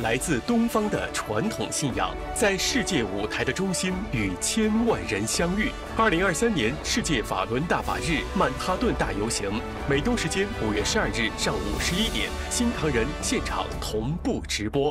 来自东方的传统信仰，在世界舞台的中心与千万人相遇。2023年世界法轮大法日曼哈顿大游行，美东时间5月12日上午11点，新唐人现场同步直播。